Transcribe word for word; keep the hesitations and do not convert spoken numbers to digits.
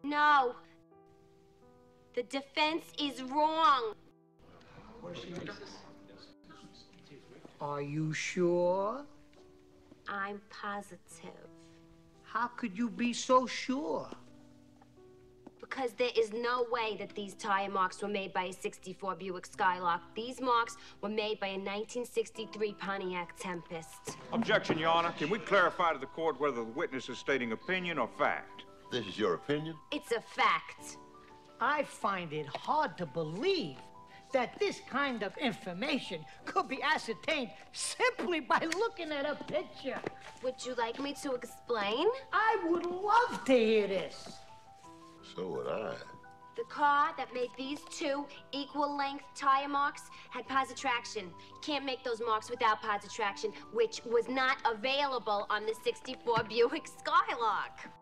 No. The defense is wrong. Are you sure? I'm positive. How could you be so sure? Because there is no way that these tire marks were made by a sixty-four Buick Skylark. These marks were made by a nineteen sixty-three Pontiac Tempest. Objection, Your Honor. Can we clarify to the court whether the witness is stating opinion or fact? This is your opinion? It's a fact. I find it hard to believe that this kind of information could be ascertained simply by looking at a picture. Would you like me to explain? I would love to hear this. So would I. The car that made these two equal-length tire marks had positive traction. You can't make those marks without positive traction, which was not available on the sixty-four Buick Skylark.